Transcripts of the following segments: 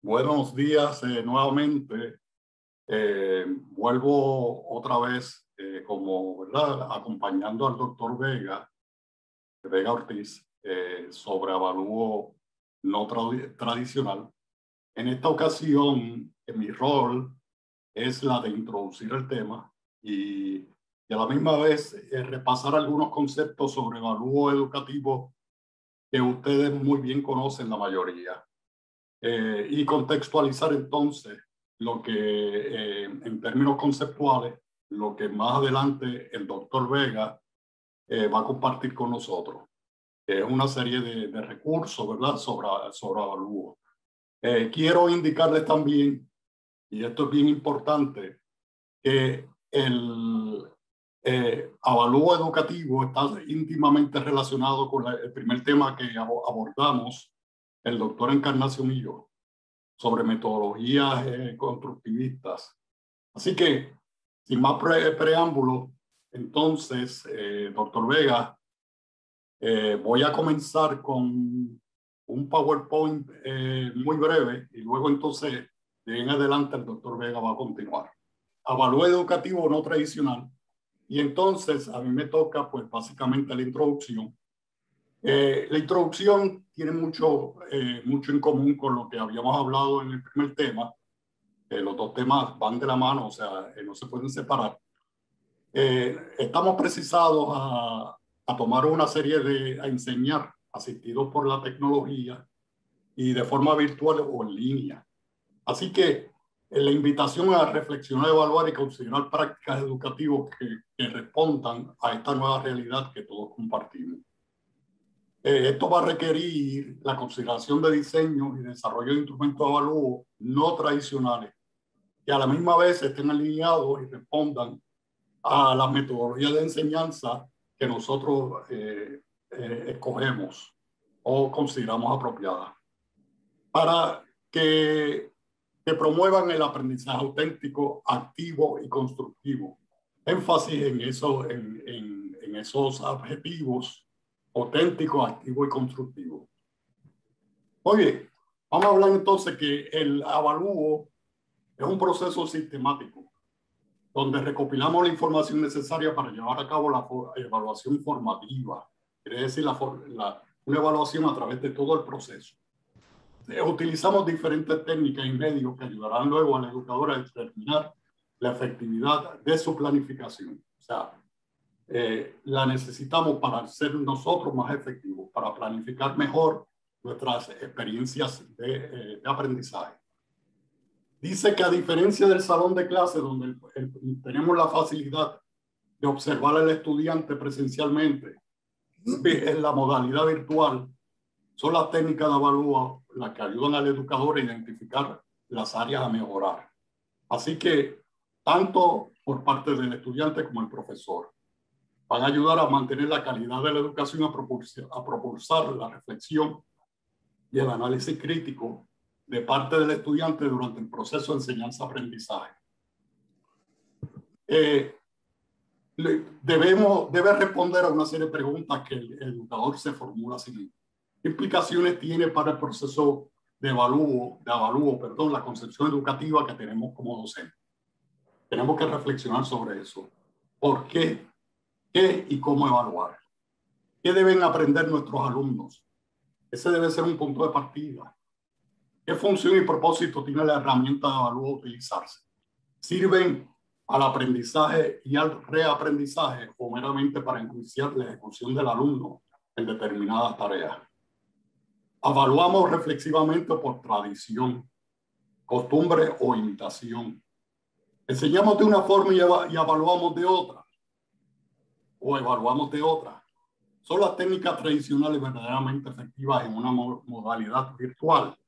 Buenos días nuevamente. Vuelvo otra vez como, ¿verdad? Acompañando al doctor Vega Ortiz, sobre avalúo no tradicional. En esta ocasión, mi rol es la de introducir el tema y a la misma vez repasar algunos conceptos sobre avalúo educativo que ustedes muy bien conocen la mayoría. Y contextualizar entonces lo que en términos conceptuales, lo que más adelante el doctor Vega va a compartir con nosotros, que es una serie de recursos, ¿verdad?, sobre avalúo. Quiero indicarles también, y esto es bien importante, que el avalúo educativo está íntimamente relacionado con el primer tema que abordamos el doctor Encarnación y yo, sobre metodologías constructivistas. Así que, sin más preámbulo, entonces, doctor Vega, voy a comenzar con un PowerPoint muy breve y luego entonces, de en adelante, el doctor Vega va a continuar. Avalúo educativo no tradicional. Y entonces, a mí me toca, pues, básicamente la introducción. La introducción tiene mucho en común con lo que habíamos hablado en el primer tema. Los dos temas van de la mano, o sea, no se pueden separar. Estamos precisados a tomar una serie a enseñar asistidos por la tecnología y de forma virtual o en línea. Así que la invitación a reflexionar, evaluar y considerar prácticas educativas que respondan a esta nueva realidad que todos compartimos. Esto va a requerir la consideración de diseño y desarrollo de instrumentos de avalúo no tradicionales que a la misma vez estén alineados y respondan a las metodologías de enseñanza que nosotros escogemos o consideramos apropiadas para que promuevan el aprendizaje auténtico, activo y constructivo. Énfasis en esos adjetivos: auténtico, activo y constructivo. Oye, vamos a hablar entonces que el avalúo es un proceso sistemático donde recopilamos la información necesaria para llevar a cabo la evaluación formativa, quiere decir una evaluación a través de todo el proceso. Utilizamos diferentes técnicas y medios que ayudarán luego al educador a determinar la efectividad de su planificación. O sea, la necesitamos para ser nosotros más efectivos, para planificar mejor nuestras experiencias de aprendizaje. Dice que a diferencia del salón de clase, donde tenemos la facilidad de observar al estudiante presencialmente, en la modalidad virtual, son las técnicas de avalúo las que ayudan al educador a identificar las áreas a mejorar. Así que, tanto por parte del estudiante como el profesor, van a ayudar a mantener la calidad de la educación, a propulsar la reflexión y el análisis crítico de parte del estudiante durante el proceso de enseñanza-aprendizaje. Debe responder a una serie de preguntas que el educador se formula a sí mismo. ¿Qué implicaciones tiene para el proceso de avalúo, la concepción educativa que tenemos como docentes? Tenemos que reflexionar sobre eso. ¿Por qué? ¿Qué y cómo evaluar? ¿Qué deben aprender nuestros alumnos? Ese debe ser un punto de partida. ¿Qué función y propósito tiene la herramienta de avalúo a utilizarse? ¿Sirven al aprendizaje y al reaprendizaje o meramente para enjuiciar la ejecución del alumno en determinadas tareas? Evaluamos reflexivamente por tradición, costumbre o imitación. Enseñamos de una forma y evaluamos de otra, o evaluamos de otra. Son las técnicas tradicionales verdaderamente efectivas en una modalidad virtual.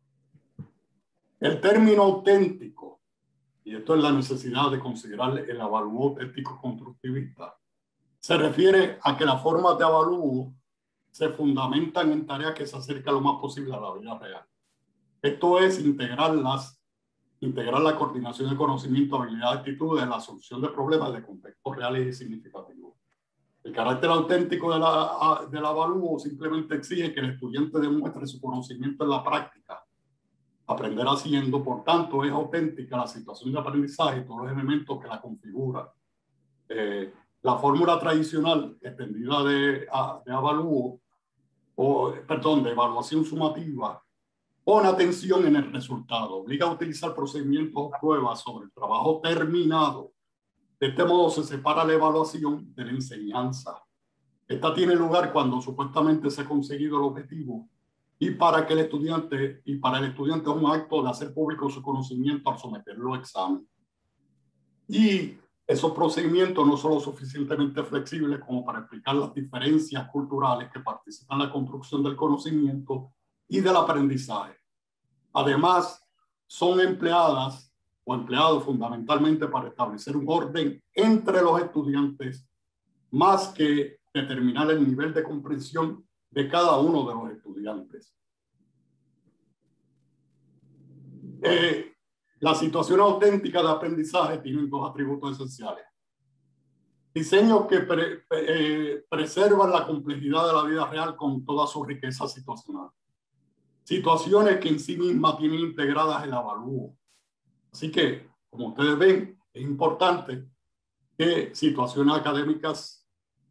El término auténtico, y esto es la necesidad de considerar el avalúo auténtico constructivista, se refiere a que las formas de avalúo se fundamentan en tareas que se acercan lo más posible a la vida real. Esto es integrar la coordinación de conocimiento, habilidades, actitudes, la solución de problemas de contextos reales y significativos. El carácter auténtico del avalúo simplemente exige que el estudiante demuestre su conocimiento en la práctica, aprender haciendo, por tanto, es auténtica la situación de aprendizaje y todos los elementos que la configuran. La fórmula tradicional extendida de avalúo, de evaluación sumativa, pone atención en el resultado, obliga a utilizar procedimientos o pruebas sobre el trabajo terminado. De este modo se separa la evaluación de la enseñanza. Esta tiene lugar cuando supuestamente se ha conseguido el objetivo y para el estudiante es un acto de hacer público su conocimiento al someterlo a examen. Y esos procedimientos no son lo suficientemente flexibles como para explicar las diferencias culturales que participan en la construcción del conocimiento y del aprendizaje. Además, son empleadas o empleados fundamentalmente para establecer un orden entre los estudiantes, más que determinar el nivel de comprensión de cada uno de los estudiantes. Las situaciones auténticas de aprendizaje tienen dos atributos esenciales. Diseños que preservan la complejidad de la vida real con toda su riqueza situacional. Situaciones que en sí mismas tienen integradas el avalúo. Así que, como ustedes ven, es importante que situaciones académicas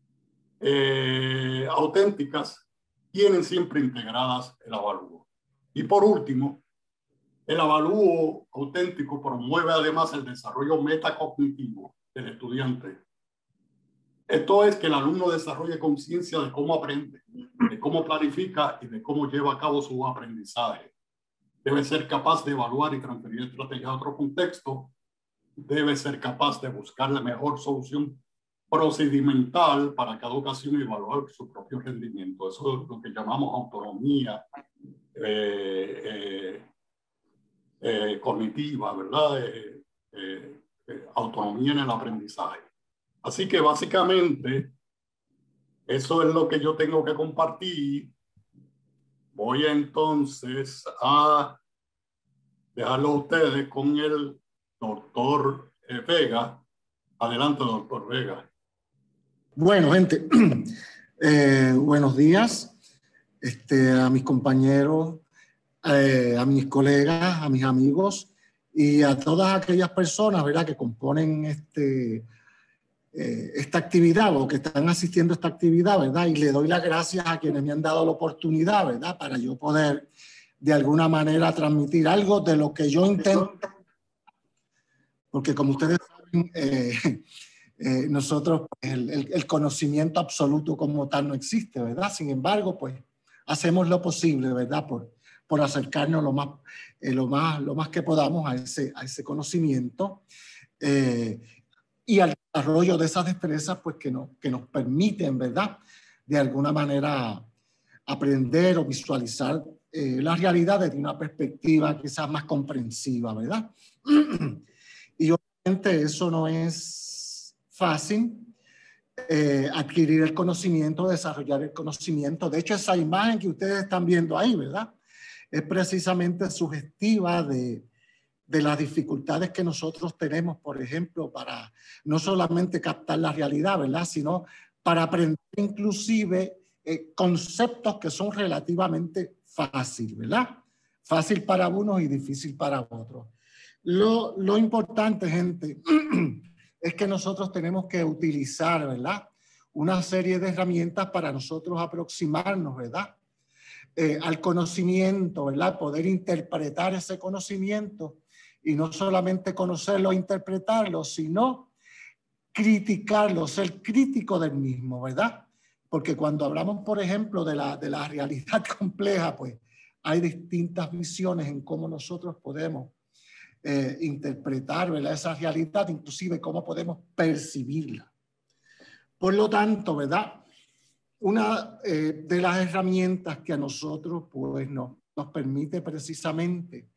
auténticas tienen siempre integradas el avalúo. Y por último, el avalúo auténtico promueve además el desarrollo metacognitivo del estudiante. Esto es que el alumno desarrolle conciencia de cómo aprende, de cómo planifica y de cómo lleva a cabo su aprendizaje. Debe ser capaz de evaluar y transferir estrategias a otro contexto. Debe ser capaz de buscar la mejor solución procedimental para cada ocasión y evaluar su propio rendimiento. Eso es lo que llamamos autonomía cognitiva, ¿verdad? Autonomía en el aprendizaje. Así que básicamente eso es lo que yo tengo que compartir. Voy entonces a dejarlo a ustedes con el doctor Vega. Adelante, doctor Vega. Bueno, gente, buenos días a mis compañeros, a mis colegas, a mis amigos y a todas aquellas personas, ¿verdad?, que componen esta actividad o que están asistiendo a esta actividad, ¿verdad? Y le doy las gracias a quienes me han dado la oportunidad, ¿verdad?, para yo poder de alguna manera transmitir algo de lo que yo intento, porque como ustedes saben, nosotros, el conocimiento absoluto como tal no existe, ¿verdad? Sin embargo, pues hacemos lo posible, ¿verdad? Por acercarnos lo más que podamos a ese conocimiento y al desarrollo de esas destrezas, pues que nos permiten, ¿verdad?, de alguna manera aprender o visualizar la realidad desde una perspectiva quizás más comprensiva, ¿verdad? Y obviamente eso no es fácil, adquirir el conocimiento, desarrollar el conocimiento. De hecho, esa imagen que ustedes están viendo ahí, ¿verdad?, es precisamente sugestiva de las dificultades que nosotros tenemos, por ejemplo, para no solamente captar la realidad, ¿verdad?, sino para aprender inclusive conceptos que son relativamente fáciles, ¿verdad? Fácil para unos y difícil para otros. Lo importante, gente, es que nosotros tenemos que utilizar, ¿verdad?, una serie de herramientas para nosotros aproximarnos, ¿verdad?, al conocimiento, ¿verdad?, poder interpretar ese conocimiento y no solamente conocerlo e interpretarlo, sino criticarlo, ser crítico del mismo, ¿verdad? Porque cuando hablamos, por ejemplo, de la realidad compleja, pues hay distintas visiones en cómo nosotros podemos interpretar, ¿verdad?, esa realidad, inclusive cómo podemos percibirla. Por lo tanto, ¿verdad?, una de las herramientas que a nosotros pues, nos permite precisamente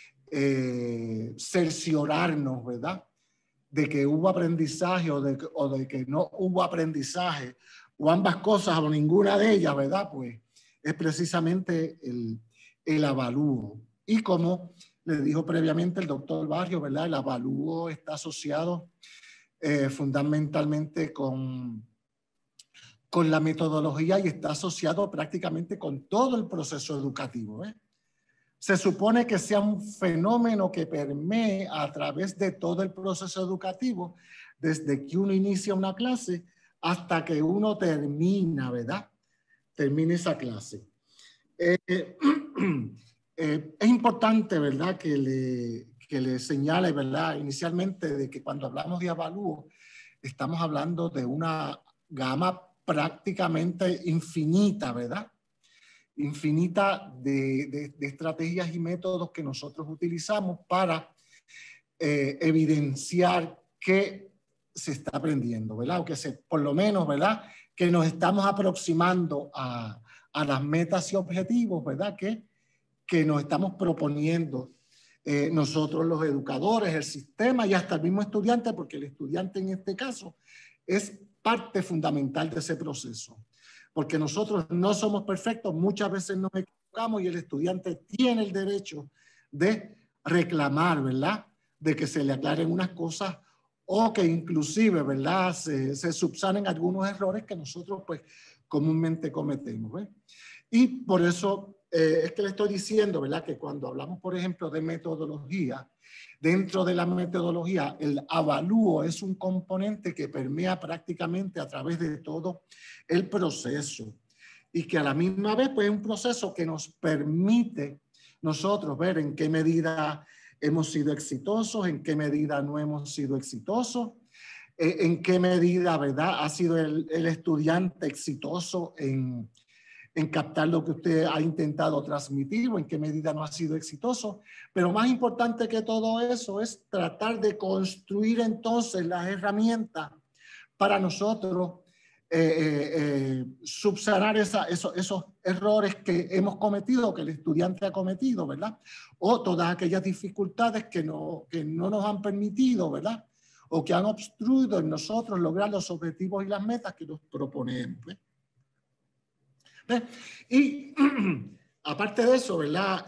cerciorarnos, ¿verdad?, de que hubo aprendizaje o de que no hubo aprendizaje, o ambas cosas o ninguna de ellas, ¿verdad?, pues es precisamente el avalúo. Y como le dijo previamente el doctor Barrio, ¿verdad?, el avalúo está asociado fundamentalmente con la metodología y está asociado prácticamente con todo el proceso educativo, ¿eh? se supone que sea un fenómeno que permee a través de todo el proceso educativo, desde que uno inicia una clase hasta que uno termina, ¿verdad? Termina esa clase. Es importante, ¿verdad? Que le señale, ¿verdad? Inicialmente de que cuando hablamos de avalúo, estamos hablando de una gama prácticamente infinita, ¿verdad? Infinita de estrategias y métodos que nosotros utilizamos para evidenciar que se está aprendiendo, ¿verdad? O que por lo menos, ¿verdad? Que nos estamos aproximando a las metas y objetivos, ¿verdad? Que nos estamos proponiendo nosotros los educadores, el sistema y hasta el mismo estudiante, porque el estudiante en este caso es parte fundamental de ese proceso. Porque nosotros no somos perfectos, muchas veces nos equivocamos y el estudiante tiene el derecho de reclamar, ¿verdad? De que se le aclaren unas cosas o que inclusive, ¿verdad? Se subsanen algunos errores que nosotros pues comúnmente cometemos, ¿ves? Y por eso es que le estoy diciendo, ¿verdad? Que cuando hablamos, por ejemplo, de metodología, dentro de la metodología, el avalúo es un componente que permea prácticamente a través de todo el proceso y que a la misma vez pues, es un proceso que nos permite nosotros ver en qué medida hemos sido exitosos, en qué medida no hemos sido exitosos, en qué medida, ¿verdad? Ha sido el estudiante exitoso en captar lo que usted ha intentado transmitir o en qué medida no ha sido exitoso. Pero más importante que todo eso es tratar de construir entonces las herramientas para nosotros subsanar esos errores que hemos cometido, que el estudiante ha cometido, ¿verdad? O todas aquellas dificultades que no nos han permitido, ¿verdad? O que han obstruido en nosotros lograr los objetivos y las metas que nos proponemos, ¿ves? Y aparte de eso, ¿verdad?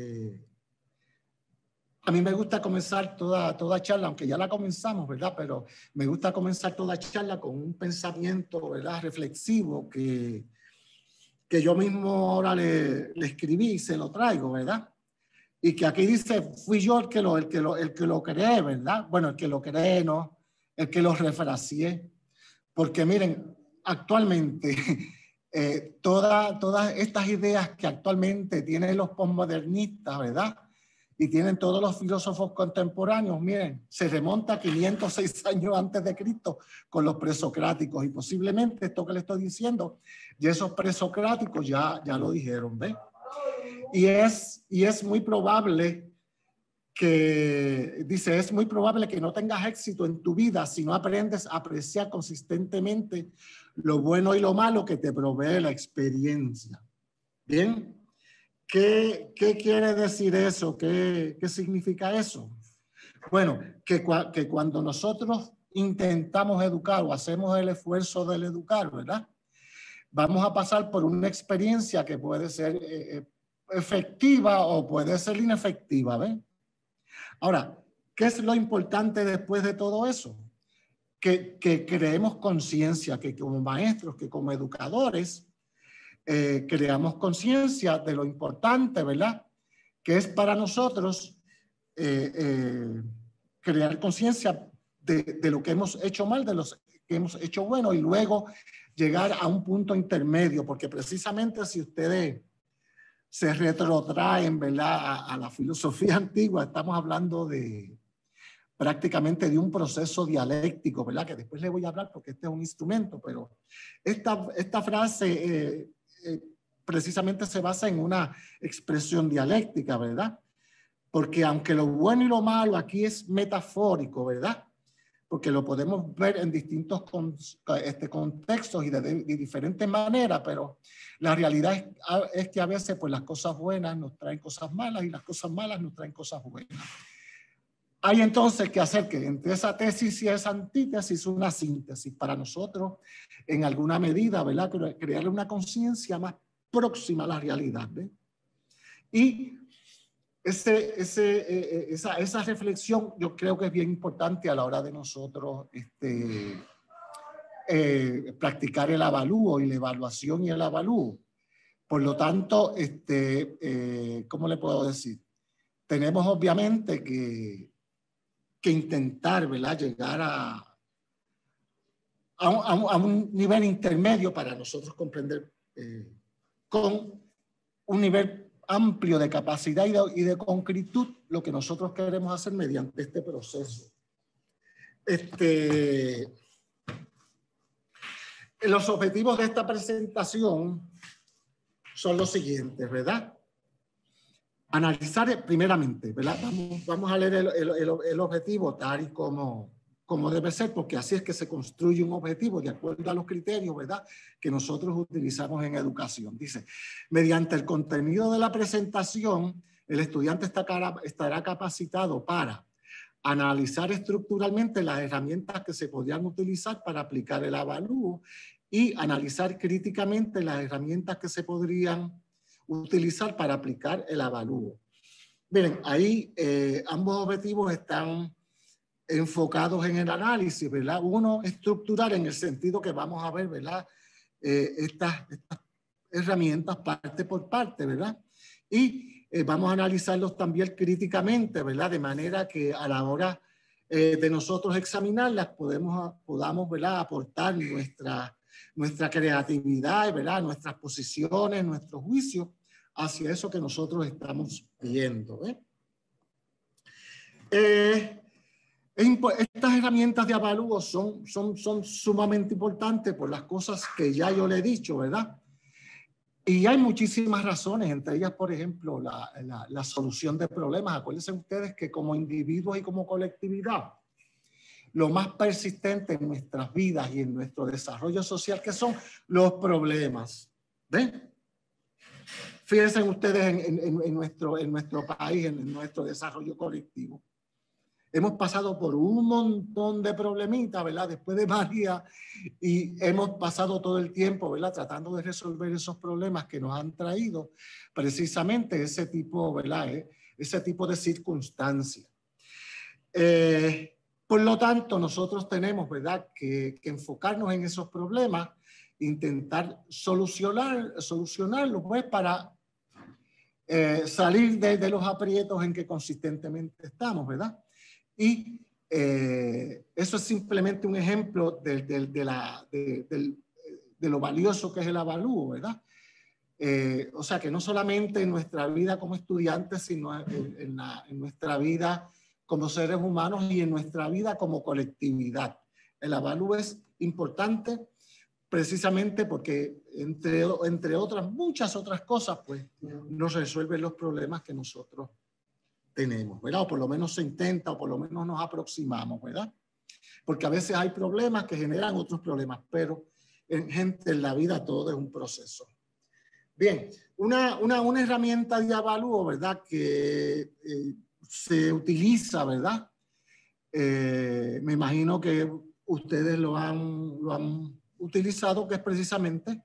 A mí me gusta comenzar toda charla, aunque ya la comenzamos, ¿verdad? Pero me gusta comenzar toda charla con un pensamiento, ¿verdad? Reflexivo que yo mismo ahora le escribí y se lo traigo, ¿verdad? Y que aquí dice, fui yo el que lo creé, ¿verdad? Bueno, el que lo creé, ¿no? El que lo refraseé. Porque miren, actualmente... todas estas ideas que actualmente tienen los posmodernistas, ¿verdad? Y tienen todos los filósofos contemporáneos, miren, se remonta a 506 años antes de Cristo con los presocráticos y posiblemente esto que le estoy diciendo, y esos presocráticos ya lo dijeron, ¿ves? Y es muy probable que, dice, es muy probable que no tengas éxito en tu vida si no aprendes a apreciar consistentemente lo bueno y lo malo que te provee la experiencia. Bien, ¿qué quiere decir eso? ¿Qué significa eso? Bueno, que cuando nosotros intentamos educar o hacemos el esfuerzo del educar, ¿verdad? Vamos a pasar por una experiencia que puede ser efectiva o puede ser inefectiva, ¿ven? Ahora, ¿qué es lo importante después de todo eso? Que creemos conciencia, que como maestros, que como educadores, creamos conciencia de lo importante, ¿verdad? Que es para nosotros crear conciencia de lo que hemos hecho mal, de lo que hemos hecho bueno y luego llegar a un punto intermedio, porque precisamente si ustedes se retrotraen, ¿verdad? A la filosofía antigua, estamos hablando prácticamente de un proceso dialéctico, ¿verdad? Que después le voy a hablar porque este es un instrumento, pero esta frase precisamente se basa en una expresión dialéctica, ¿verdad? Porque aunque lo bueno y lo malo aquí es metafórico, ¿verdad? Porque lo podemos ver en distintos contextos y de diferentes maneras, pero la realidad es que a veces pues, las cosas buenas nos traen cosas malas y las cosas malas nos traen cosas buenas. Hay entonces que hacer que entre esa tesis y esa antítesis una síntesis para nosotros, en alguna medida, ¿verdad? Crearle una conciencia más próxima a la realidad, ¿ves? Y esa reflexión yo creo que es bien importante a la hora de nosotros practicar el avalúo y la evaluación y el avalúo. Por lo tanto, ¿cómo le puedo decir? Tenemos obviamente que intentar, ¿verdad? Llegar a un nivel intermedio para nosotros comprender con un nivel amplio de capacidad y de concretud lo que nosotros queremos hacer mediante este proceso. Los objetivos de esta presentación son los siguientes, ¿verdad? Analizar primeramente, ¿verdad? Vamos a leer el objetivo tal y como debe ser, porque así es que se construye un objetivo de acuerdo a los criterios, ¿verdad?, que nosotros utilizamos en educación. Dice, mediante el contenido de la presentación, el estudiante estará capacitado para analizar estructuralmente las herramientas que se podrían utilizar para aplicar el avalúo y analizar críticamente las herramientas que se podrían utilizar para aplicar el avalúo. Miren, ahí ambos objetivos están enfocados en el análisis, ¿verdad? Uno estructural en el sentido que vamos a ver, ¿verdad? Estas herramientas parte por parte, ¿verdad? Y vamos a analizarlos también críticamente, ¿verdad? De manera que a la hora de nosotros examinarlas podamos, ¿verdad?, aportar nuestra creatividad, ¿verdad?, nuestras posiciones, nuestros juicios hacia eso que nosotros estamos viendo. Estas herramientas de avalúo son sumamente importantes por las cosas que ya yo le he dicho, ¿verdad? Y hay muchísimas razones, entre ellas, por ejemplo, la solución de problemas. Acuérdense ustedes que como individuos y como colectividad, lo más persistente en nuestras vidas y en nuestro desarrollo social, que son los problemas. ¿Ven? Fíjense ustedes en nuestro país, en nuestro desarrollo colectivo. Hemos pasado por un montón de problemitas, ¿verdad?, después de María, y hemos pasado todo el tiempo, ¿verdad?, tratando de resolver esos problemas que nos han traído precisamente ese tipo, ¿verdad?, ese tipo de circunstancias. Por lo tanto, nosotros tenemos, ¿verdad?, que enfocarnos en esos problemas, intentar solucionarlos, pues, para salir de los aprietos en que consistentemente estamos, ¿verdad? Y eso es simplemente un ejemplo de lo valioso que es el avalúo, ¿verdad? O sea, que no solamente en nuestra vida como estudiantes, sino en nuestra vida como seres humanos y en nuestra vida como colectividad. El avalúo es importante precisamente porque, entre otras, muchas otras cosas, pues, nos resuelven los problemas que nosotros tenemos, ¿verdad? O por lo menos se intenta, o por lo menos nos aproximamos, ¿verdad? Porque a veces hay problemas que generan otros problemas, pero en la vida todo es un proceso. Bien, una herramienta de avalúo, ¿verdad?, que se utiliza, ¿verdad? Me imagino que ustedes lo han utilizado, que es precisamente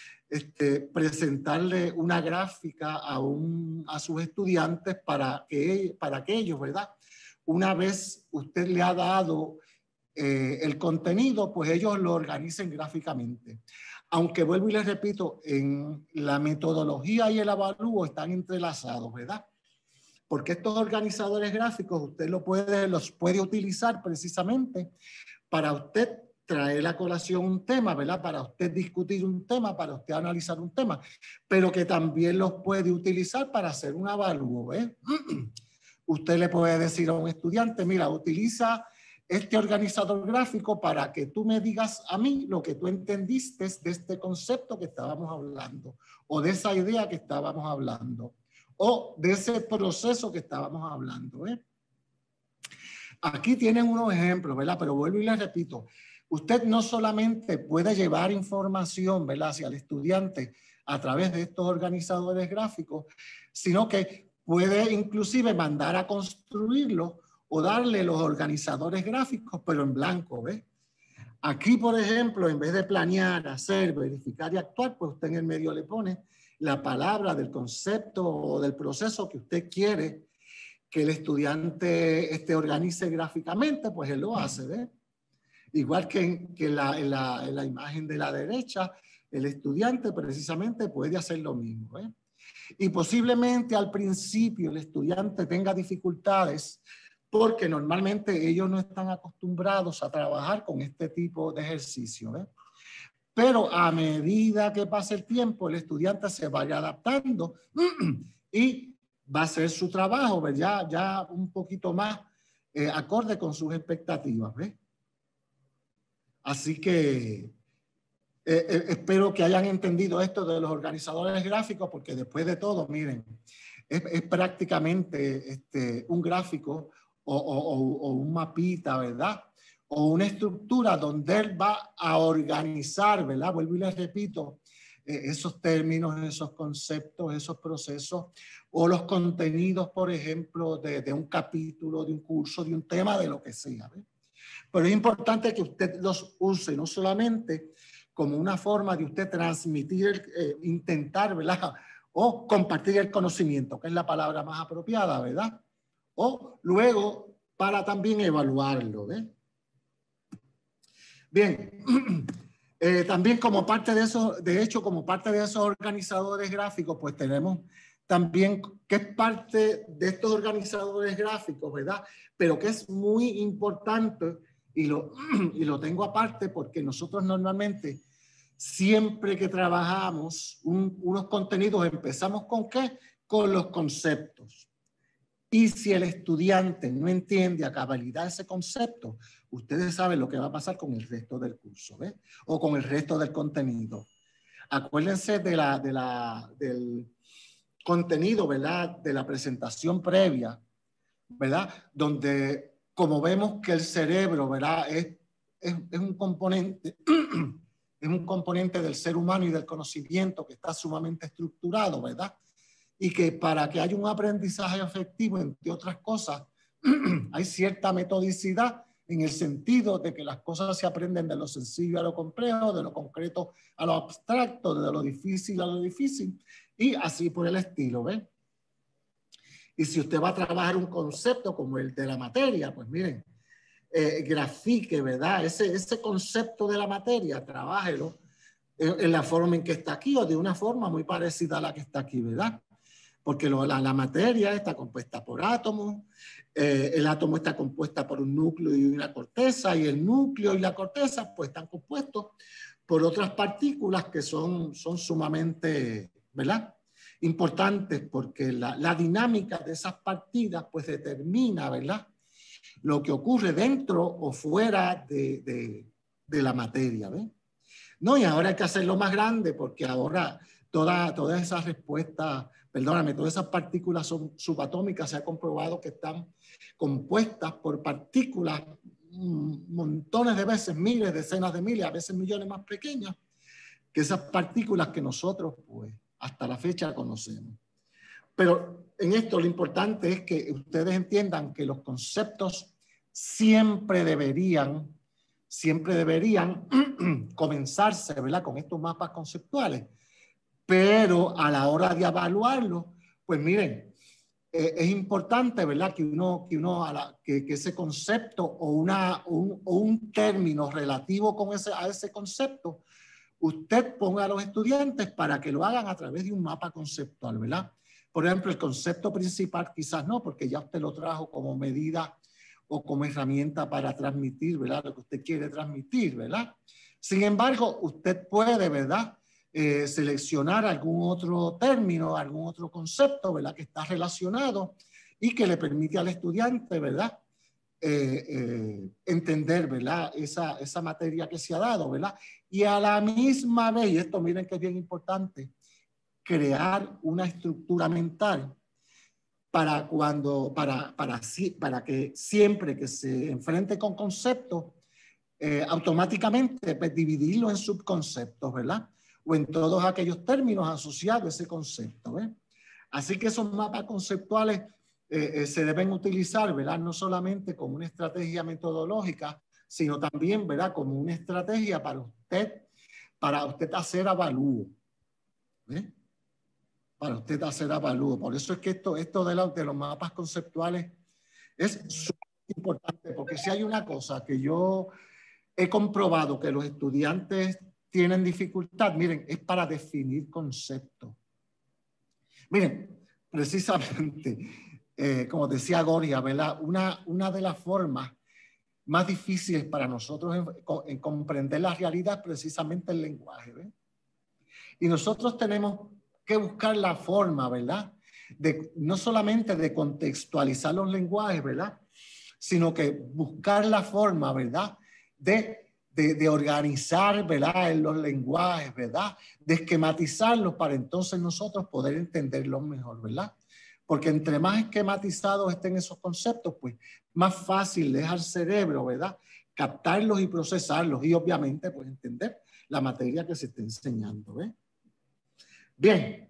presentarle una gráfica a sus estudiantes para que ellos, ¿verdad?, una vez usted le ha dado el contenido, pues ellos lo organicen gráficamente. Aunque vuelvo y les repito, en la metodología y el avalúo están entrelazados, ¿verdad? Porque estos organizadores gráficos usted los puede utilizar precisamente para usted traer a colación un tema, ¿verdad? Para usted discutir un tema, para usted analizar un tema, pero que también los puede utilizar para hacer un avalúo, ¿eh? Usted le puede decir a un estudiante, mira, utiliza este organizador gráfico para que tú me digas a mí lo que tú entendiste de este concepto que estábamos hablando, o de esa idea que estábamos hablando, o de ese proceso que estábamos hablando, ¿eh? Aquí tienen unos ejemplos, ¿verdad? Pero vuelvo y les repito, usted no solamente puede llevar información, ¿verdad?, hacia el estudiante a través de estos organizadores gráficos, sino que puede inclusive mandar a construirlo o darle los organizadores gráficos, pero en blanco, ¿ves? Aquí, por ejemplo, en vez de planear, hacer, verificar y actuar, pues usted en el medio le pone la palabra del concepto o del proceso que usted quiere que el estudiante organice gráficamente, pues él lo hace, ¿ves? Igual que en la imagen de la derecha, el estudiante precisamente puede hacer lo mismo, ¿eh? Y posiblemente al principio el estudiante tenga dificultades porque normalmente ellos no están acostumbrados a trabajar con este tipo de ejercicio, ¿ves? Pero a medida que pase el tiempo, el estudiante se vaya adaptando y va a hacer su trabajo, ¿ves? Ya un poquito más acorde con sus expectativas, ¿ves? Así que espero que hayan entendido esto de los organizadores gráficos, porque después de todo, miren, es prácticamente un gráfico o un mapita, ¿verdad? O una estructura donde él va a organizar, ¿verdad? Vuelvo y les repito, esos términos, esos conceptos, esos procesos, o los contenidos, por ejemplo, de un capítulo, de un curso, de un tema, de lo que sea, ¿ves? Pero es importante que usted los use, no solamente como una forma de usted transmitir, intentar, ¿verdad? O compartir el conocimiento, que es la palabra más apropiada, ¿verdad? O luego para también evaluarlo, ¿ves? Bien, también como parte de eso, de hecho, como parte de esos organizadores gráficos, pues tenemos también que es parte de estos organizadores gráficos, ¿verdad? Pero que es muy importante y lo tengo aparte porque nosotros normalmente siempre que trabajamos unos contenidos empezamos ¿con qué? Con los conceptos. Y si el estudiante no entiende a cabalidad ese concepto, ustedes saben lo que va a pasar con el resto del curso, ¿ves? O con el resto del contenido. Acuérdense del contenido, ¿verdad? De la presentación previa, ¿verdad? Donde, como vemos que el cerebro, ¿verdad? Es un componente, es un componente del ser humano y del conocimiento que está sumamente estructurado, ¿verdad? Y que para que haya un aprendizaje efectivo, entre otras cosas, hay cierta metodicidad en el sentido de que las cosas se aprenden de lo sencillo a lo complejo, de lo concreto a lo abstracto, de lo difícil a lo difícil, y así por el estilo, ¿ven? Y si usted va a trabajar un concepto como el de la materia, pues miren, grafique, ¿verdad? Ese concepto de la materia, trabájelo en la forma en que está aquí o de una forma muy parecida a la que está aquí, ¿verdad? Porque la materia está compuesta por átomos, el átomo está compuesta por un núcleo y una corteza, y el núcleo y la corteza pues están compuestos por otras partículas que son sumamente, ¿verdad? Importantes porque la dinámica de esas partidas pues determina, ¿verdad? Lo que ocurre dentro o fuera de la materia, ¿ves? No, y ahora hay que hacerlo más grande porque ahora todas esas respuestas, perdóname, todas esas partículas subatómicas se ha comprobado que están compuestas por partículas montones de veces, miles, decenas de miles, a veces millones más pequeñas que esas partículas que nosotros pues hasta la fecha conocemos. Pero en esto lo importante es que ustedes entiendan que los conceptos siempre deberían comenzarse, ¿verdad? Con estos mapas conceptuales. Pero a la hora de evaluarlo, pues miren, es importante, ¿verdad? Que ese concepto o un término relativo a ese concepto, usted ponga a los estudiantes para que lo hagan a través de un mapa conceptual, ¿verdad? Por ejemplo, el concepto principal quizás no, porque ya usted lo trajo como medida o como herramienta para transmitir, ¿verdad? Lo que usted quiere transmitir, ¿verdad? Sin embargo, usted puede, ¿verdad? Seleccionar algún otro término, algún otro concepto, ¿verdad? Que está relacionado y que le permite al estudiante, ¿verdad? Entender, ¿verdad? Esa materia que se ha dado, ¿verdad? Y a la misma vez, y esto miren que es bien importante, crear una estructura mental para que siempre que se enfrente con conceptos, automáticamente pues, dividirlo en subconceptos, ¿verdad? O en todos aquellos términos asociados a ese concepto, ¿ves? Así que esos mapas conceptuales se deben utilizar, ¿verdad? No solamente como una estrategia metodológica, sino también, ¿verdad? Como una estrategia para usted hacer avalúo, ¿ves? Para usted hacer avalúo. Por eso es que esto de los mapas conceptuales es súper importante, porque si hay una cosa que yo he comprobado que los estudiantes tienen dificultad, miren, es para definir conceptos. Miren, precisamente, como decía Goria, ¿verdad? Una de las formas más difíciles para nosotros en comprender la realidad es precisamente el lenguaje, ¿ves? Y nosotros tenemos que buscar la forma, ¿verdad? No solamente de contextualizar los lenguajes, ¿verdad? Sino que buscar la forma, ¿verdad? De organizar, ¿verdad? En los lenguajes, ¿verdad? De esquematizarlos para entonces nosotros poder entenderlos mejor, ¿verdad? Porque entre más esquematizados estén esos conceptos, pues más fácil es al cerebro, ¿verdad? Captarlos y procesarlos y obviamente pues entender la materia que se está enseñando, ¿ves? Bien.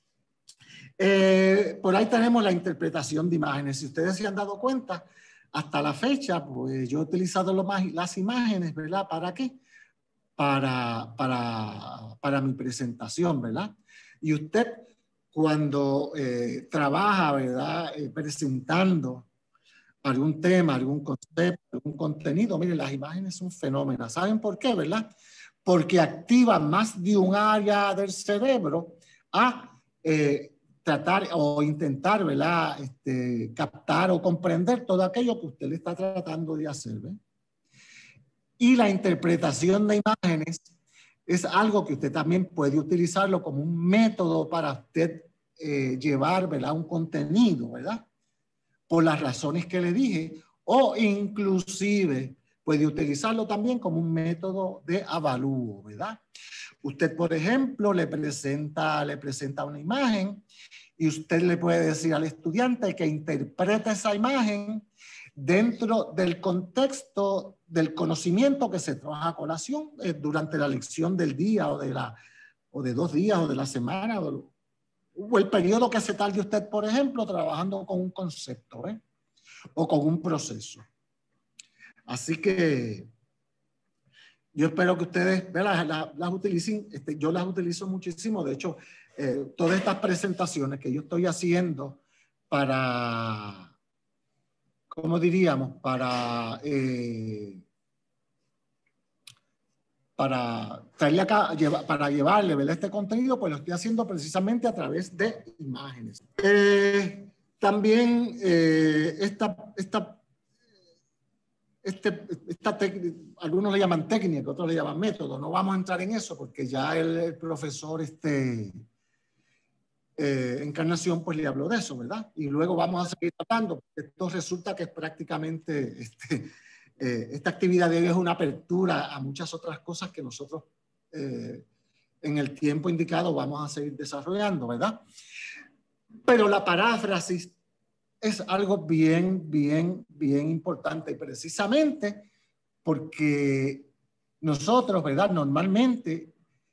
Por ahí tenemos la interpretación de imágenes. Si ustedes se han dado cuenta, hasta la fecha, pues yo he utilizado las imágenes, ¿verdad? ¿Para qué? Para mi presentación, ¿verdad? Y usted cuando trabaja, ¿verdad? Presentando algún tema, algún concepto, algún contenido, miren, las imágenes son fenómenos. ¿Saben por qué, verdad? Porque activan más de un área del cerebro a tratar o intentar, ¿verdad? Captar o comprender todo aquello que usted le está tratando de hacer, ¿ve? Y la interpretación de imágenes es algo que usted también puede utilizarlo como un método para usted llevar, ¿verdad? Un contenido, ¿verdad? Por las razones que le dije, o inclusive puede utilizarlo también como un método de avalúo, ¿verdad? Usted, por ejemplo, le presenta una imagen y usted le puede decir al estudiante que interprete esa imagen dentro del contexto del conocimiento que se trabaja a colación durante la lección del día o de 2 días o de la semana o el periodo que se tarde usted, por ejemplo, trabajando con un concepto, ¿eh? O con un proceso. Así que yo espero que ustedes las utilicen. Yo las utilizo muchísimo. De hecho, todas estas presentaciones que yo estoy haciendo para, ¿cómo diríamos? Para traerle acá, para llevarle, ¿verdad? Este contenido, pues lo estoy haciendo precisamente a través de imágenes. También algunos le llaman técnica, otros le llaman método. No vamos a entrar en eso porque ya el profesor Encarnación pues le habló de eso, ¿verdad? Y luego vamos a seguir hablando. Esto resulta que es prácticamente esta actividad de hoy es una apertura a muchas otras cosas que nosotros en el tiempo indicado vamos a seguir desarrollando, ¿verdad? Pero la paráfrasis es algo bien importante, precisamente porque nosotros, ¿verdad? Normalmente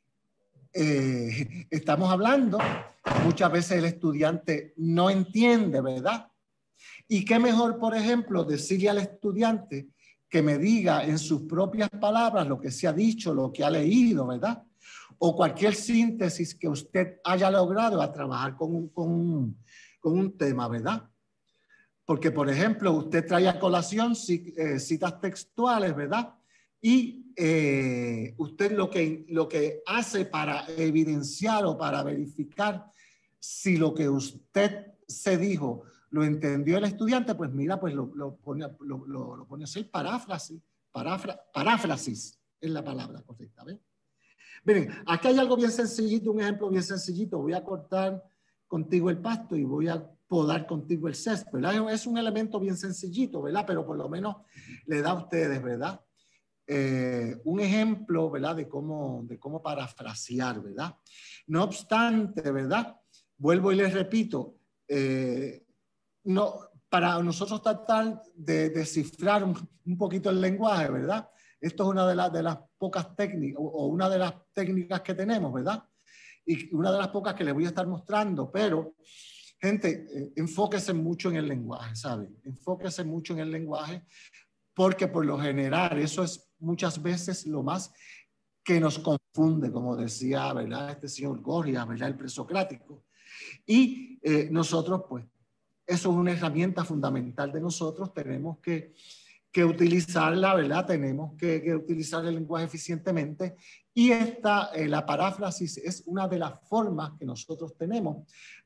estamos hablando, muchas veces el estudiante no entiende, ¿verdad? Y qué mejor, por ejemplo, decirle al estudiante que me diga en sus propias palabras lo que se ha dicho, lo que ha leído, ¿verdad? O cualquier síntesis que usted haya logrado a trabajar con un tema, ¿verdad? Porque, por ejemplo, usted trae a colación citas textuales, ¿verdad? Y usted lo que hace para evidenciar o para verificar si lo que usted se dijo lo entendió el estudiante, pues mira, pues lo pone a hacer paráfrasis. Paráfrasis es la palabra correcta, ¿ven? Miren, aquí hay algo bien sencillito, un ejemplo bien sencillito. Voy a cortar contigo el pasto y voy a podar contigo el césped, ¿verdad? Es un elemento bien sencillito, ¿verdad? Pero por lo menos le da a ustedes, ¿verdad? Un ejemplo, ¿verdad? De cómo parafrasear, ¿verdad? No obstante, ¿verdad? Vuelvo y les repito, no, para nosotros tratar de descifrar un poquito el lenguaje, ¿verdad? Esto es una de las pocas técnicas, o una de las técnicas que tenemos, ¿verdad? Y una de las pocas que les voy a estar mostrando, pero, gente, enfóquese mucho en el lenguaje, ¿saben? Enfóquese mucho en el lenguaje, porque por lo general eso es muchas veces lo más que nos confunde, como decía, ¿verdad? Este señor Goria, ¿verdad? El presocrático. Y nosotros, pues, eso es una herramienta fundamental de nosotros, tenemos que utilizarla, ¿verdad? Tenemos que utilizar el lenguaje eficientemente, y la paráfrasis es una de las formas que nosotros tenemos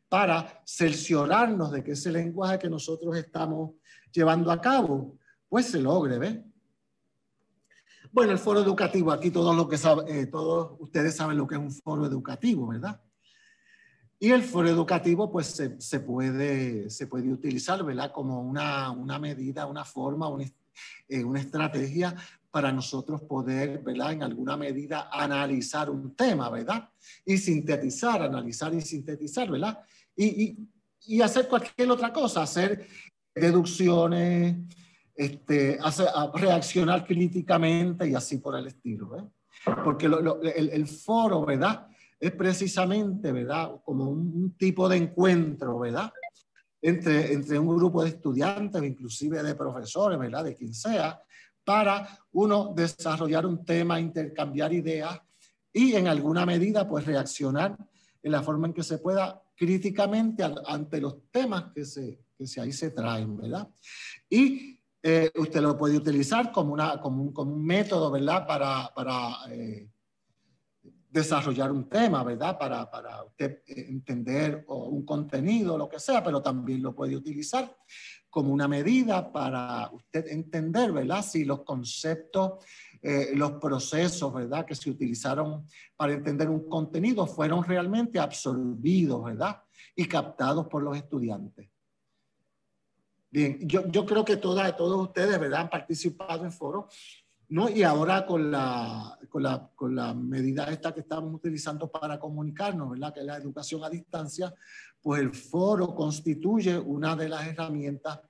para cerciorarnos de que ese lenguaje que nosotros estamos llevando a cabo, pues se logre, ¿ves? Bueno, el foro educativo, aquí todos ustedes saben lo que es un foro educativo, ¿verdad? Y el foro educativo, pues se puede utilizar, ¿verdad? Como una medida, una forma, una estrategia para nosotros poder, ¿verdad? En alguna medida analizar un tema, ¿verdad? Y sintetizar, analizar y sintetizar, ¿verdad? Y hacer cualquier otra cosa, hacer deducciones, reaccionar críticamente y así por el estilo, ¿eh? Porque el foro, ¿verdad? Es precisamente, ¿verdad? Como un tipo de encuentro, ¿verdad? Entre un grupo de estudiantes, inclusive de profesores, ¿verdad? De quien sea, para uno desarrollar un tema, intercambiar ideas y en alguna medida, pues reaccionar en la forma en que se pueda críticamente ante los temas que ahí se traen, ¿verdad? Y usted lo puede utilizar como un método, ¿verdad? Para desarrollar un tema, ¿verdad? Para usted entender un contenido, lo que sea, pero también lo puede utilizar como una medida para usted entender, ¿verdad? Si los conceptos, los procesos, ¿verdad? Que se utilizaron para entender un contenido fueron realmente absorbidos, ¿verdad? Y captados por los estudiantes. Bien, yo creo que todos ustedes, ¿verdad? Han participado en foros, ¿no? Y ahora con la medida esta que estamos utilizando para comunicarnos, ¿verdad? Que es la educación a distancia, pues el foro constituye una de las herramientas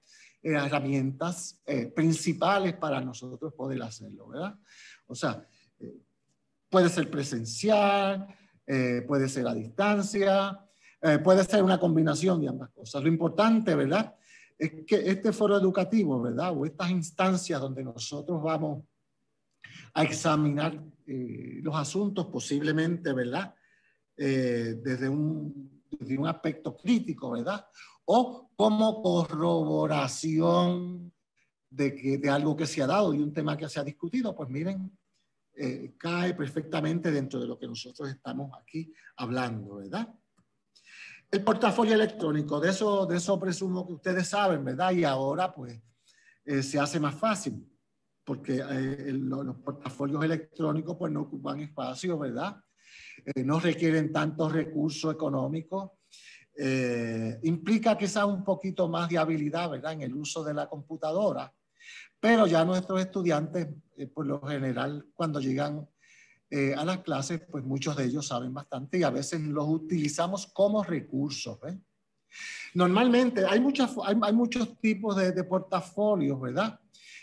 principales para nosotros poder hacerlo, ¿verdad? O sea, puede ser presencial, puede ser a distancia, puede ser una combinación de ambas cosas. Lo importante, ¿verdad? Es que este foro educativo, ¿verdad? O estas instancias donde nosotros vamos a examinar los asuntos posiblemente, ¿verdad? Desde un aspecto crítico, ¿verdad? O como corroboración de algo que se ha dado y un tema que se ha discutido, pues miren, cae perfectamente dentro de lo que nosotros estamos aquí hablando, ¿verdad? El portafolio electrónico, de eso presumo que ustedes saben, ¿verdad? Y ahora pues se hace más fácil porque los portafolios electrónicos pues no ocupan espacio, ¿verdad? No requieren tantos recursos económicos. Implica quizás un poquito más de habilidad, ¿verdad? En el uso de la computadora, pero ya nuestros estudiantes, por lo general, cuando llegan a las clases, pues muchos de ellos saben bastante y a veces los utilizamos como recursos, ¿eh? Normalmente hay muchos tipos de portafolios, ¿verdad?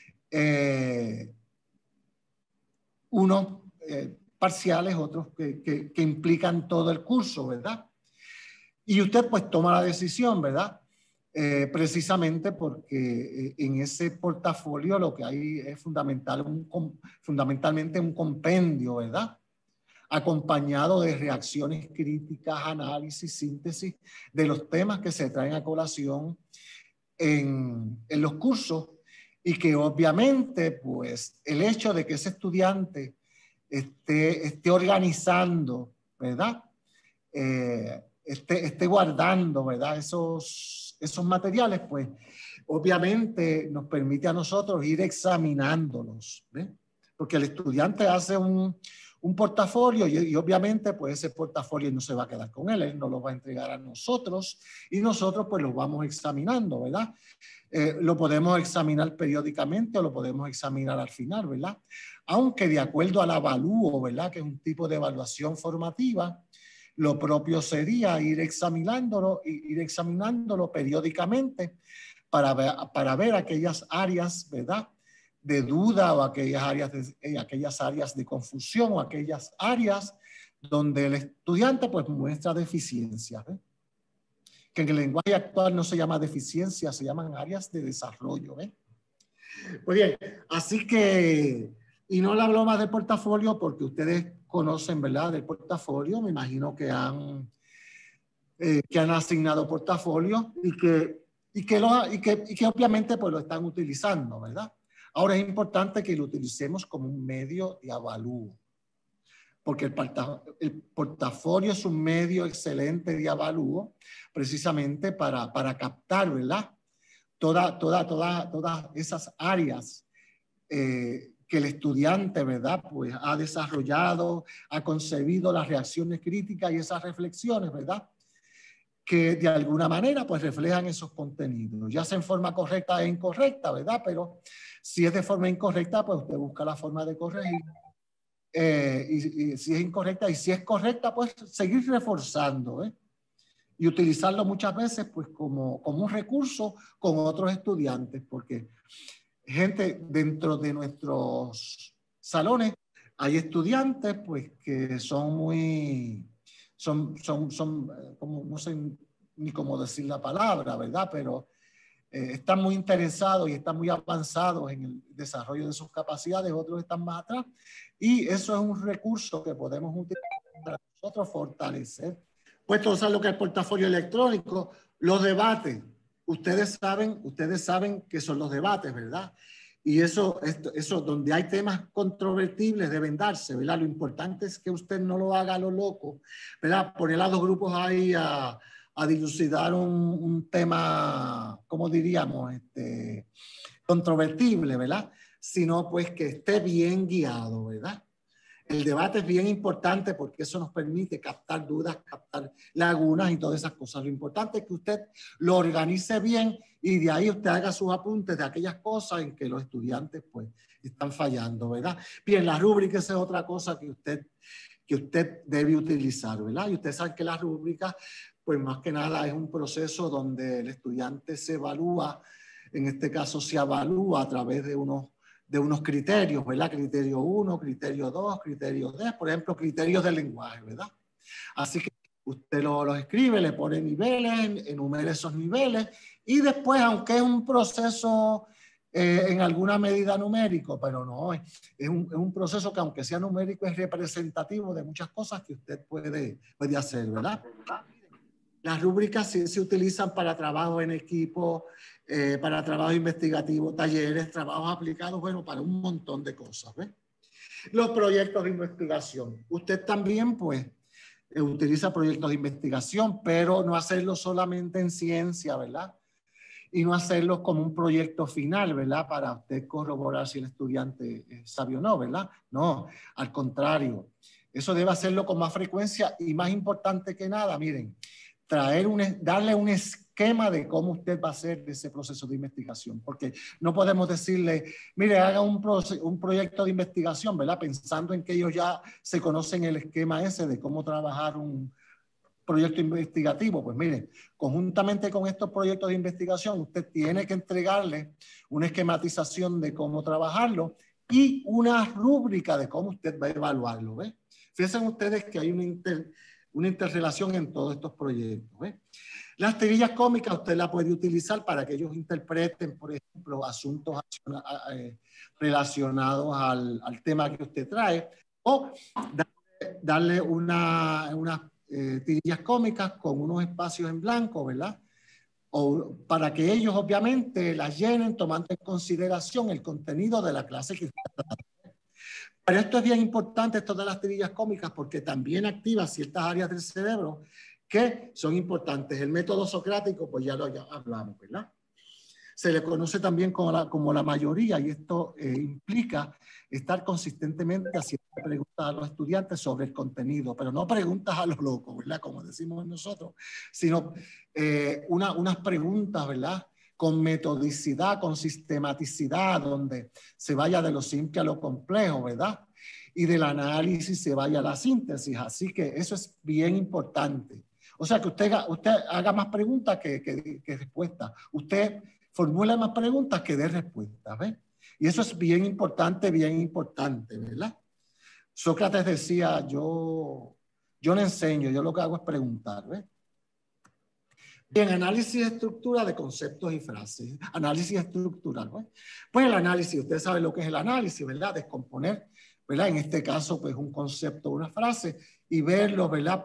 Unos parciales, otros que implican todo el curso, ¿verdad? Y usted pues toma la decisión, ¿verdad? Precisamente porque en ese portafolio lo que hay es fundamentalmente un compendio, ¿verdad? Acompañado de reacciones críticas, análisis, síntesis de los temas que se traen a colación en los cursos y que obviamente pues el hecho de que ese estudiante esté organizando, ¿verdad? Esté guardando, ¿verdad? Esos materiales, pues obviamente nos permite a nosotros ir examinándolos, ¿ves? Porque el estudiante hace un portafolio y obviamente pues ese portafolio no se va a quedar con él nos lo va a entregar a nosotros y nosotros pues lo vamos examinando, ¿verdad? Lo podemos examinar periódicamente o lo podemos examinar al final, ¿verdad? Aunque de acuerdo al avalúo, ¿verdad? Que es un tipo de evaluación formativa, lo propio sería ir examinándolo periódicamente para ver aquellas áreas, ¿verdad? De duda o aquellas áreas de confusión o aquellas áreas donde el estudiante pues muestra deficiencias, ¿eh? Que en el lenguaje actual no se llama deficiencia, se llaman áreas de desarrollo, ¿eh? Muy bien, así que, y no le hablo más del portafolio porque ustedes conocen, ¿verdad? Del portafolio, me imagino que han asignado portafolio y que obviamente pues lo están utilizando, ¿verdad? Ahora es importante que lo utilicemos como un medio de avalúo. porque el portafolio es un medio excelente de avalúo precisamente para captar, ¿verdad? Todas esas áreas que el estudiante, ¿verdad? Pues ha desarrollado, ha concebido las reacciones críticas y esas reflexiones, ¿verdad? Que de alguna manera pues reflejan esos contenidos, ya sea en forma correcta e incorrecta, ¿verdad? Pero si es de forma incorrecta, pues usted busca la forma de corregir. Y si es incorrecta, y si es correcta, pues seguir reforzando, ¿eh? Y utilizarlo muchas veces pues como un recurso con otros estudiantes, porque gente dentro de nuestros salones hay estudiantes pues que son muy, como, no sé ni cómo decir la palabra, ¿verdad? Pero están muy interesados y están muy avanzados en el desarrollo de sus capacidades, otros están más atrás, y eso es un recurso que podemos utilizar para nosotros fortalecer. Pues todo lo que es el portafolio electrónico, los debates, ustedes saben que son los debates, ¿verdad? Y eso donde hay temas controvertibles deben darse, ¿verdad? Lo importante es que usted no lo haga a lo loco, ¿verdad? Poner a dos grupos ahí a dilucidar un tema, ¿cómo diríamos? Controvertible, ¿verdad? Sino pues que esté bien guiado, ¿verdad? El debate es bien importante porque eso nos permite captar dudas, captar lagunas y todas esas cosas. Lo importante es que usted lo organice bien y de ahí usted haga sus apuntes de aquellas cosas en que los estudiantes pues están fallando, ¿verdad? Bien, la rúbrica es otra cosa que usted debe utilizar, ¿verdad? Y usted sabe que la rúbrica, pues más que nada es un proceso donde el estudiante se evalúa, en este caso se evalúa a través de unos criterios, ¿verdad? Criterio 1, criterio 2, criterio 3, por ejemplo, criterios del lenguaje, ¿verdad? Así que usted los escribe, le pone niveles, enumera esos niveles y después, aunque es un proceso en alguna medida numérico, pero no, es un proceso que aunque sea numérico es representativo de muchas cosas que usted puede hacer, ¿verdad? Las rúbricas sí se utilizan para trabajo en equipo, para trabajo investigativo, talleres, trabajos aplicados, bueno, para un montón de cosas, ¿ves? Los proyectos de investigación. Usted también, pues, utiliza proyectos de investigación, pero no hacerlo solamente en ciencia, ¿verdad? Y no hacerlo como un proyecto final, ¿verdad? Para usted corroborar si el estudiante es sabio o no, ¿verdad? No, al contrario. Eso debe hacerlo con más frecuencia y más importante que nada, miren, darle un esquema de cómo usted va a hacer ese proceso de investigación, porque no podemos decirle, mire, haga un proyecto de investigación, ¿verdad? Pensando en que ellos ya se conocen el esquema ese de cómo trabajar un proyecto investigativo. Pues mire, conjuntamente con estos proyectos de investigación, usted tiene que entregarle una esquematización de cómo trabajarlo y una rúbrica de cómo usted va a evaluarlo, ¿ves? Fíjense ustedes que hay una interrelación en todos estos proyectos, ¿ves? Las tirillas cómicas usted la puede utilizar para que ellos interpreten, por ejemplo, asuntos relacionados al tema que usted trae, o darle unas tirillas cómicas con unos espacios en blanco, ¿verdad? O para que ellos obviamente las llenen tomando en consideración el contenido de la clase que está dando. Pero esto es bien importante, esto de las tirillas cómicas, porque también activa ciertas áreas del cerebro que son importantes. El método socrático, pues ya hablamos, ¿verdad? Se le conoce también como la mayoría, y esto implica estar consistentemente haciendo preguntas a los estudiantes sobre el contenido, pero no preguntas a los locos, ¿verdad? Como decimos nosotros, sino unas preguntas, ¿verdad? Con metodicidad, con sistematicidad, donde se vaya de lo simple a lo complejo, ¿verdad? Y del análisis se vaya a la síntesis. Así que eso es bien importante. O sea, que usted haga más preguntas que respuestas. Usted formula más preguntas que dé respuestas, ¿ves? Y eso es bien importante, ¿verdad? Sócrates decía, yo no enseño, yo lo que hago es preguntar, ¿ves? Bien, análisis de estructura de conceptos y frases. Análisis estructural, ¿ves? Pues el análisis, usted sabe lo que es el análisis, ¿verdad? Descomponer, ¿verdad? En este caso, pues un concepto, una frase, y verlo, ¿verdad?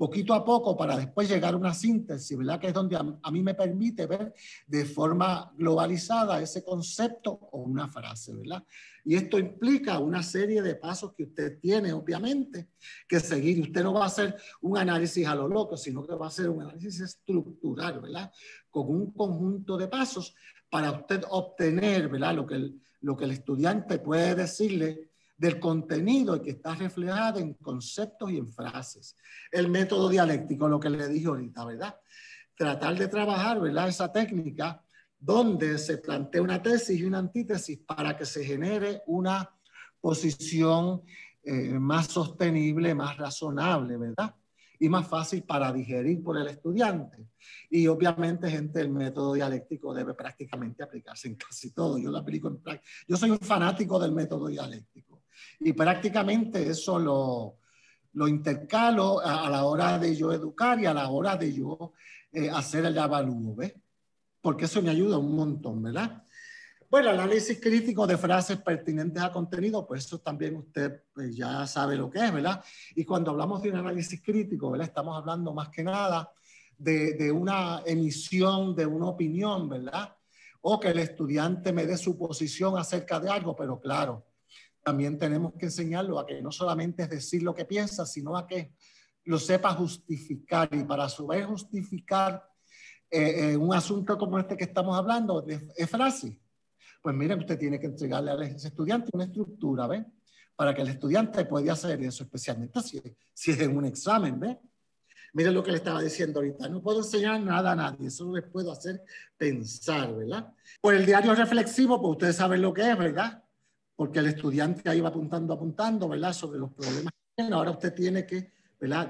poquito a poco para después llegar a una síntesis, ¿verdad? Que es donde a mí me permite ver de forma globalizada ese concepto o una frase, ¿verdad? Y esto implica una serie de pasos que usted tiene, obviamente, que seguir. Usted no va a hacer un análisis a lo loco, sino que va a hacer un análisis estructural, ¿verdad? Con un conjunto de pasos para usted obtener, ¿verdad? Lo que el estudiante puede decirle del contenido y que está reflejado en conceptos y en frases. El método dialéctico, lo que le dije ahorita, ¿verdad? Tratar de trabajar, ¿verdad? Esa técnica donde se plantea una tesis y una antítesis para que se genere una posición más sostenible, más razonable, ¿verdad? Y más fácil para digerir por el estudiante. Y obviamente, gente, el método dialéctico debe prácticamente aplicarse en casi todo. Yo lo aplico en práctica. Yo soy un fanático del método dialéctico. Y prácticamente eso lo intercalo a la hora de yo educar y a la hora de yo hacer el avalúo, ¿ves? Porque eso me ayuda un montón, ¿verdad? Bueno, el análisis crítico de frases pertinentes a contenido, pues eso también usted pues, ya sabe lo que es, ¿verdad? Y cuando hablamos de un análisis crítico, ¿verdad? Estamos hablando más que nada de una emisión de una opinión, ¿verdad? O que el estudiante me dé su posición acerca de algo, pero claro, también tenemos que enseñarlo a que no solamente es decir lo que piensa, sino a que lo sepa justificar y para a su vez justificar un asunto como este que estamos hablando, es frase. Pues miren, usted tiene que entregarle a ese estudiante una estructura, ¿ves? Para que el estudiante pueda hacer eso, especialmente si es en un examen, ¿ves? Miren lo que le estaba diciendo ahorita, no puedo enseñar nada a nadie, solo les puedo hacer pensar, ¿verdad? Por el diario reflexivo, pues ustedes saben lo que es, ¿verdad? Porque el estudiante ahí va apuntando, ¿verdad? Sobre los problemas que tiene. Ahora usted tiene que, ¿verdad?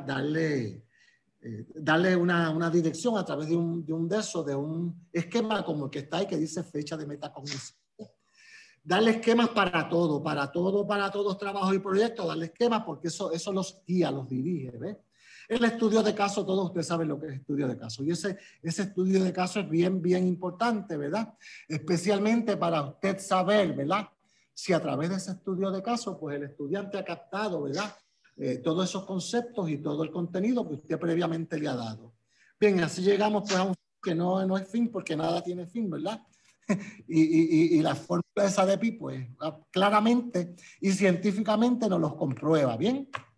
Darle una dirección a través de un esquema como el que está ahí que dice fecha de metacognición. Darle esquemas para todos trabajos y proyectos, darle esquemas porque eso los guía, los dirige, ¿ves? El estudio de caso, todos ustedes saben lo que es estudio de caso. Y ese estudio de caso es bien importante, ¿verdad? Especialmente para usted saber, ¿verdad? Si a través de ese estudio de caso, pues el estudiante ha captado, ¿verdad? Todos esos conceptos y todo el contenido que usted previamente le ha dado. Bien, así llegamos pues a un fin que no es fin porque nada tiene fin, ¿verdad? y la fórmula esa de pi, pues claramente y científicamente nos los comprueba, ¿bien?